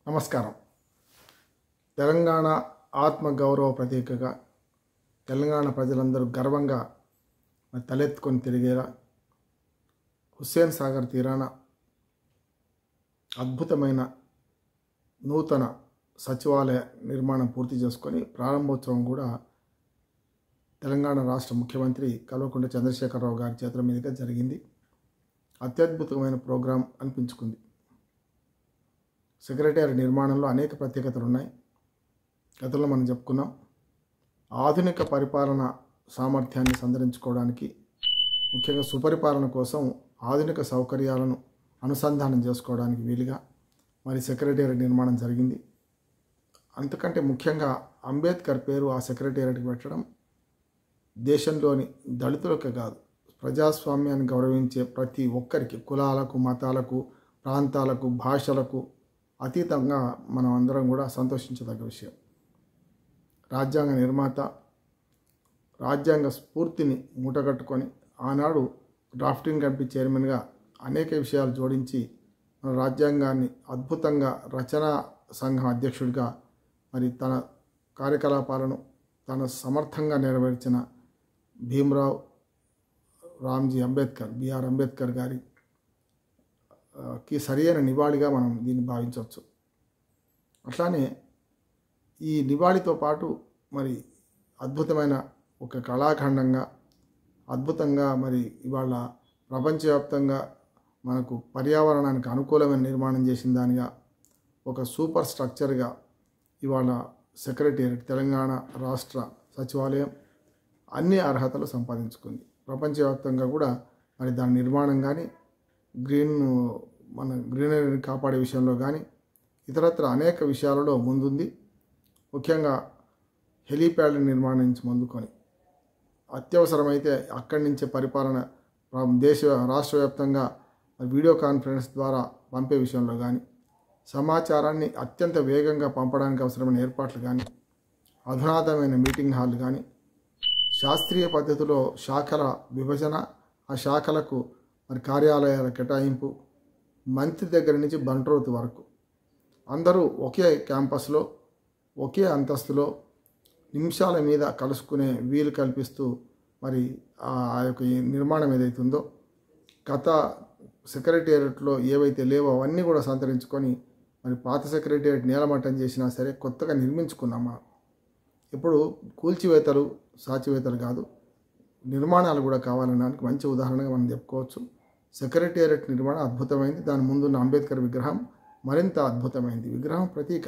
నమస్కారం. తెలంగాణ ఆత్మగౌరవ ప్రతీకగా తెలంగాణ ప్రజలందరూ గర్వంగా తలెత్తుకొని తిరిగేలా హుస్సేన్ సాగర్ తీరాన అద్భుతమైన నూతన సచివాలయ నిర్మాణం పూర్తి చేసుకొని ప్రారంభోత్సవం కూడా తెలంగాణ రాష్ట్ర ముఖ్యమంత్రి కల్వకుంట్ల చంద్రశేఖరరావు గారి చేతుల మీదుగా జరిగింది. అత్యద్భుతమైన ప్రోగ్రాం అనిపించుకుంది. సెక్రటరీ నిర్మాణంలో అనేక ప్రత్యేకతలు ఉన్నాయి. గతంలో మనం చెప్పుకున్నాం. ఆధునిక పరిపాలన సామర్థ్యాన్ని సంతరించుకోవడానికి, ముఖ్యంగా సుపరిపాలన కోసం ఆధునిక సౌకర్యాలను అనుసంధానం చేసుకోవడానికి వీలుగా మరి సెక్రటరీ నిర్మాణం జరిగింది. అంతకంటే ముఖ్యంగా అంబేద్కర్ పేరు ఆ సెక్రటరీకి పెట్టడం దేశంలోని దళితులకు కాదు, ప్రజాస్వామ్యాన్ని గౌరవించే ప్రతి ఒక్కరికి, కులాలకు, మతాలకు, ప్రాంతాలకు, భాషలకు అతీతంగా మనం అందరం కూడా సంతోషించదగ్గ విషయం. రాజ్యాంగ నిర్మాత రాజ్యాంగ స్ఫూర్తిని మూటగట్టుకొని ఆనాడు డ్రాఫ్టింగ్ కమిటీ చైర్మన్గా అనేక విషయాలు జోడించి మన రాజ్యాంగాన్ని అద్భుతంగా రచనా సంఘం అధ్యక్షుడిగా మరి తన కార్యకలాపాలను తన సమర్థంగా నెరవేర్చిన భీమ్రావ్ రామ్జీ అంబేద్కర్, బిఆర్ అంబేద్కర్ గారికి సరియైన నివాళిగా మనం దీన్ని భావించవచ్చు. అట్లానే ఈ నివాళితో పాటు మరి అద్భుతమైన ఒక కళాఖండంగా అద్భుతంగా మరి ఇవాళ ప్రపంచవ్యాప్తంగా మనకు పర్యావరణానికి అనుకూలమైన నిర్మాణం చేసిన దానిగా ఒక సూపర్ స్ట్రక్చర్గా ఇవాళ సెక్రటేరియట్ తెలంగాణ రాష్ట్ర సచివాలయం అన్ని అర్హతలు సంపాదించుకుంది. ప్రపంచవ్యాప్తంగా కూడా మరి దాని నిర్మాణం కానీ, మన గ్రీనరీని కాపాడే విషయంలో కానీ, ఇతరత్ర అనేక విషయాలలో ముందుంది. ముఖ్యంగా హెలీప్యాడ్ నిర్మాణించి ముందుకొని అత్యవసరమైతే అక్కడి నుంచే పరిపాలన రాష్ట్ర వ్యాప్తంగా వీడియో కాన్ఫరెన్స్ ద్వారా పంపే విషయంలో కానీ, సమాచారాన్ని అత్యంత వేగంగా పంపడానికి అవసరమైన ఏర్పాట్లు కానీ, అధునాతనమైన మీటింగ్ హాల్ కానీ, శాస్త్రీయ పద్ధతిలో శాఖల విభజన, ఆ శాఖలకు మరి కార్యాలయాల కేటాయింపు, మంత్రి దగ్గర నుంచి బంట్రోతు వరకు అందరూ ఒకే క్యాంపస్లో ఒకే అంతస్తులో నిమిషాల మీద కలుసుకునే వీలు కల్పిస్తూ మరి ఆ యొక్క నిర్మాణం ఏదైతుందో గత సెక్రటేరియట్లో ఏవైతే లేవో అవన్నీ కూడా సంతరించుకొని మరి పాత సెక్రటేరియట్ నేలమట్టం చేసినా సరే కొత్తగా నిర్మించుకున్నామా. ఇప్పుడు కూల్చివేతలు సాచివేతలు కాదు, నిర్మాణాలు కూడా కావాలనడానికి మంచి ఉదాహరణగా మనం చెప్పుకోవచ్చు. సెక్రటేరియట్ నిర్మాణం అద్భుతమైంది. దాని ముందున్న అంబేద్కర్ విగ్రహం మరింత అద్భుతమైంది. విగ్రహం ప్రతీక.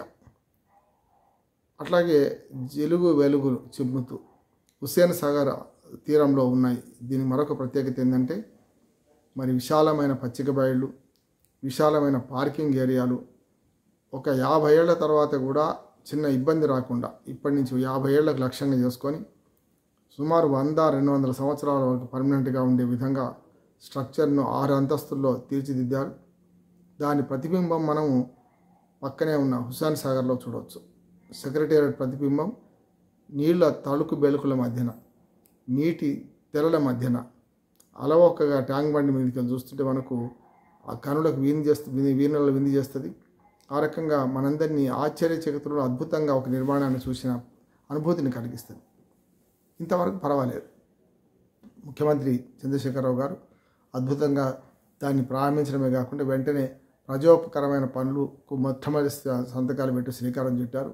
అట్లాగే వెలుగు చిమ్ముతూ హుస్సేన్ సాగర్ తీరంలో ఉన్నాయి. దీని మరొక ప్రత్యేకత ఏంటంటే మరి విశాలమైన పచ్చిక బయళ్ళు, విశాలమైన పార్కింగ్ ఏరియాలు. ఒక 50 ఏళ్ల తర్వాత కూడా చిన్న ఇబ్బంది రాకుండా ఇప్పటి నుంచి 50 ఏళ్లకు లక్ష్యంగా చేసుకొని సుమారు 100-200 సంవత్సరాల వరకు పర్మనెంట్గా ఉండే విధంగా స్ట్రక్చర్ను 6 అంతస్తుల్లో తీర్చిదిద్దారు. దాని ప్రతిబింబం మనము పక్కనే ఉన్న హుస్సేన్ సాగర్లో చూడవచ్చు. సెక్రటేరియట్ ప్రతిబింబం నీళ్ల తళుకు బెలుకుల మధ్యన, నీటి తెరల మధ్యన అలవోకగా ట్యాంక్ బండి మీదకి చూస్తుంటే మనకు ఆ కనులకు వీణలలో విందు చేస్తుంది. ఆ రకంగా మనందరినీ ఆశ్చర్యచకితులలో అద్భుతంగా ఒక నిర్మాణాన్ని చూసిన అనుభూతిని కలిగిస్తుంది. ఇంతవరకు పర్వాలేదు. ముఖ్యమంత్రి చంద్రశేఖరరావు గారు అద్భుతంగా దాన్ని ప్రారంభించడమే కాకుండా వెంటనే ప్రజోపకరమైన పనులకు మొట్టమొదటి సంతకాలు పెట్టి శ్రీకారం చుట్టారు.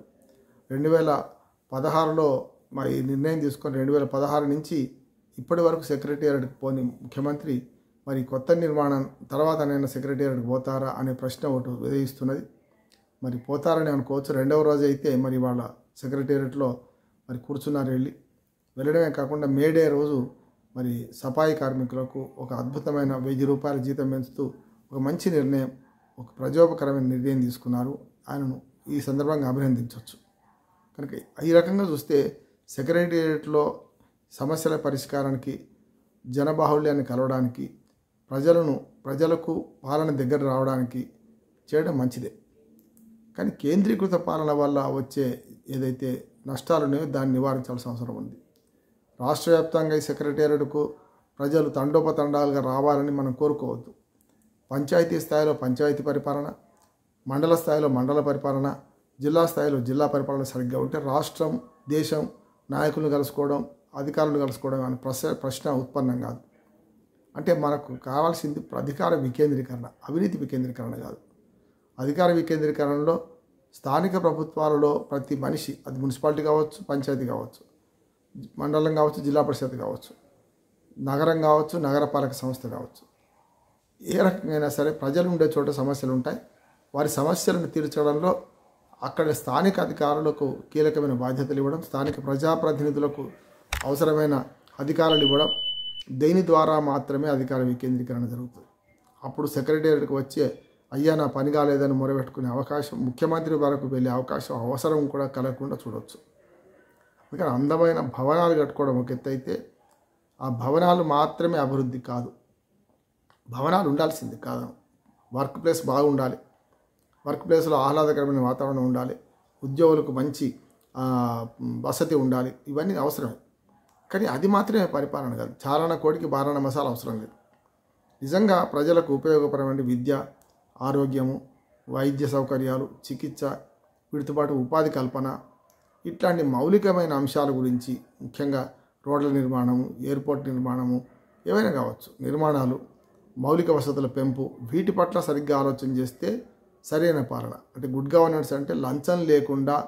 2016లో మరి నిర్ణయం తీసుకొని 2016 నుంచి ఇప్పటి వరకు సెక్రటేరియట్కి పోని ముఖ్యమంత్రి మరి కొత్త నిర్మాణం తర్వాత నేను సెక్రటేరియట్కి పోతారా అనే ప్రశ్న ఒకటి ఉదయిస్తున్నది. మరి పోతారని అనుకోవచ్చు. 2వ రోజు అయితే మరి వాళ్ళ సెక్రటేరియట్లో మరి కూర్చున్నారు. వెళ్ళడమే కాకుండా మేడే రోజు మరి సఫాయి కార్మికులకు ఒక అద్భుతమైన 1000 రూపాయల జీతం పెంచుతూ ఒక మంచి నిర్ణయం, ఒక ప్రజోపకరమైన నిర్ణయం తీసుకున్నారు. ఆయనను ఈ సందర్భంగా అభినందించవచ్చు. కనుక ఈ రకంగా చూస్తే సెక్రటేరియట్లో సమస్యల పరిష్కారానికి, జనబాహుళ్యాన్ని కలవడానికి, ప్రజలకు పాలన దగ్గర రావడానికి చేయడం మంచిదే. కానీ కేంద్రీకృత పాలన వల్ల వచ్చే ఏదైతే నష్టాలు ఉన్నాయో దాన్ని నివారించాల్సిన అవసరం ఉంది. రాష్ట్ర వ్యాప్తంగా ఈ సెక్రటేరియట్కు ప్రజలు తండోపతండాలుగా రావాలని మనం కోరుకోవద్దు. పంచాయతీ స్థాయిలో పంచాయతీ పరిపాలన, మండల స్థాయిలో మండల పరిపాలన, జిల్లా స్థాయిలో జిల్లా పరిపాలన సరిగ్గా ఉంటే రాష్ట్రం, దేశం నాయకులను కలుసుకోవడం, అధికారులను కలుసుకోవడం అనే ప్రశ్న ఉత్పన్నం కాదు. అంటే మనకు కావాల్సింది అధికార వికేంద్రీకరణ, అవినీతి వికేంద్రీకరణ కాదు. అధికార వికేంద్రీకరణలో స్థానిక ప్రభుత్వాలలో ప్రతి మనిషి, అది మున్సిపాలిటీ కావచ్చు, పంచాయతీ కావచ్చు, మండలం కావచ్చు, జిల్లా పరిషత్ కావచ్చు, నగరం కావచ్చు, నగరపాలక సంస్థ కావచ్చు, ఏ రకంగా సరే ప్రజలు ఉండే చోట సమస్యలు ఉంటాయి. వారి సమస్యలను తీర్చడంలో అక్కడ స్థానిక అధికారులకు కీలకమైన బాధ్యతలు ఇవ్వడం, స్థానిక ప్రజాప్రతినిధులకు అవసరమైన అధికారాలు ఇవ్వడం, దేని ద్వారా మాత్రమే అధికార వికేంద్రీకరణ జరుగుతుంది. అప్పుడు సెక్రటేరియట్కి వచ్చే అయ్యా నా పని కాలేదని మొరబెట్టుకునే అవకాశం, ముఖ్యమంత్రి వరకు వెళ్ళే అవకాశం, అవసరం కూడా కలగకుండా చూడవచ్చు. అందుకని అందమైన భవనాలు కట్టుకోవడం ఒక ఎత్తు అయితే, ఆ భవనాలు మాత్రమే అభివృద్ధి కాదు, భవనాలు ఉండాల్సింది కాదు. వర్క్ ప్లేస్ బాగుండాలి, వర్క్ ప్లేస్లో ఆహ్లాదకరమైన వాతావరణం ఉండాలి, ఉద్యోగులకు మంచి వసతి ఉండాలి, ఇవన్నీ అవసరమే. కానీ అది మాత్రమే పరిపాలన కాదు. చారణ కోడికి బారణ మసాలా అవసరం లేదు. నిజంగా ప్రజలకు ఉపయోగపరమైన విద్య, ఆరోగ్యము, వైద్య సౌకర్యాలు, చికిత్స, వీటితో పాటు ఉపాధి కల్పన, ఇట్లాంటి మౌలికమైన అంశాల గురించి, ముఖ్యంగా రోడ్ల నిర్మాణము, ఎయిర్పోర్ట్ నిర్మాణము, ఏవైనా కావచ్చు, నిర్మాణాలు, మౌలిక వసతుల పెంపు, వీటి పట్ల సరిగ్గా ఆలోచన చేస్తే సరైన పాలన. అంటే గుడ్ గవర్నెన్స్ అంటే లంచం లేకుండా,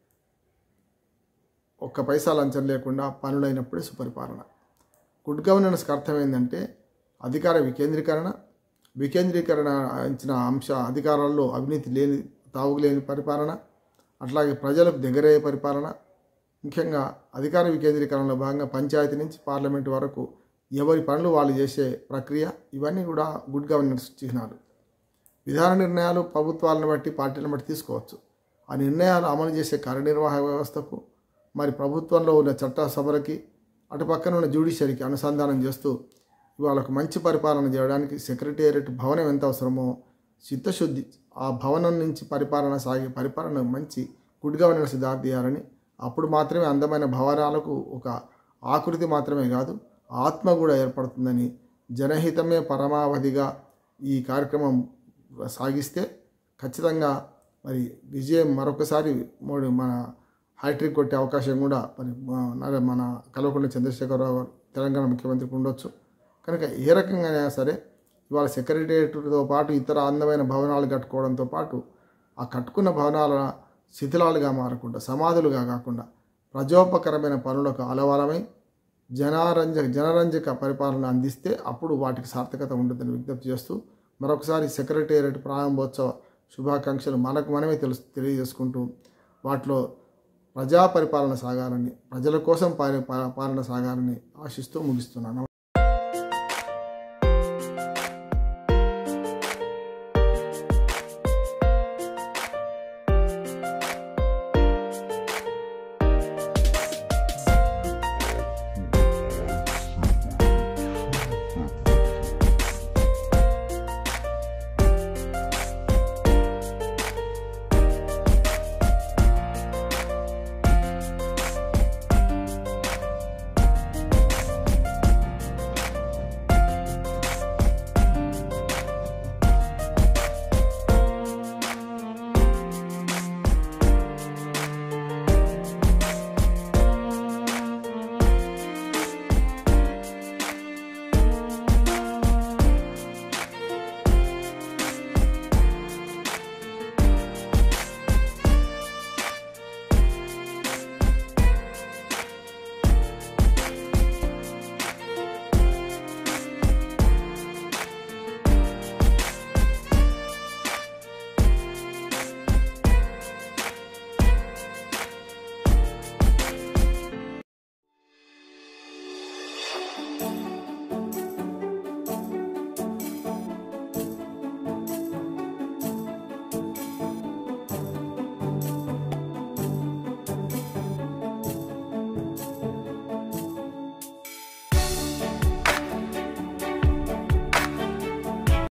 ఒక్క పైసా లంచం లేకుండా పనులైనప్పుడే సుపరిపాలన. గుడ్ గవర్నెన్స్కి అర్థం ఏంటంటే అధికార వికేంద్రీకరణ ఇచ్చిన అధికారాల్లో అవినీతి లేని, తావులేని పరిపాలన, అట్లాగే ప్రజలకు దగ్గరయ్యే పరిపాలన. ముఖ్యంగా అధికార వికేంద్రీకరణలో భాగంగా పంచాయతీ నుంచి పార్లమెంటు వరకు ఎవరి పనులు వాళ్ళు చేసే ప్రక్రియ, ఇవన్నీ కూడా గుడ్ గవర్నెన్స్ చిహ్నాలు. విధాన నిర్ణయాలు ప్రభుత్వాలను బట్టి, పార్టీలను బట్టి తీసుకోవచ్చు. ఆ నిర్ణయాలు అమలు చేసే కార్యనిర్వాహక వ్యవస్థకు, మరి ప్రభుత్వంలో ఉన్న చట్టసభలకి, అటు పక్కన ఉన్న జ్యుడిషియరీకి అనుసంధానం చేస్తూ వాళ్ళకు మంచి పరిపాలన చేయడానికి సెక్రటేరియట్ భవనం ఎంత అవసరమో చిత్తశుద్ధి, ఆ భవనం నుంచి పరిపాలన మంచి గుడ్ గవర్నెన్స్ దారితీయాలని. అప్పుడు మాత్రమే అందమైన భవనాలకు ఒక ఆకృతి మాత్రమే కాదు, ఆత్మ కూడా ఏర్పడుతుందని, జనహితమే పరమావధిగా ఈ కార్యక్రమం సాగిస్తే ఖచ్చితంగా మరి విజయం మరొకసారి మన హ్యాట్రిక్ కొట్టే అవకాశం కూడా మరి మన కల్వకుంట్ల చంద్రశేఖరరావు తెలంగాణ ముఖ్యమంత్రికి ఉండొచ్చు. కనుక ఏ రకంగా సరే ఇవాళ సెక్రటేరియట్తో పాటు ఇతర అందమైన భవనాలు కట్టుకోవడంతో పాటు ఆ కట్టుకున్న భవనాల శిథిలాలుగా మారకుండా, సమాధులుగా కాకుండా ప్రజోపకరమైన పనులకు అలవాలమై జనరంజక పరిపాలన అందిస్తే అప్పుడు వాటికి సార్థకత ఉంటుందని విజ్ఞప్తి చేస్తూ మరొకసారి సెక్రటేరియట్ ప్రారంభోత్సవ శుభాకాంక్షలు మనకు మనమే తెలియజేసుకుంటూ వాటిలో ప్రజా పరిపాలన సాగాలని, ప్రజల కోసం పాలన సాగాలని ఆశిస్తూ ముగిస్తున్నాను.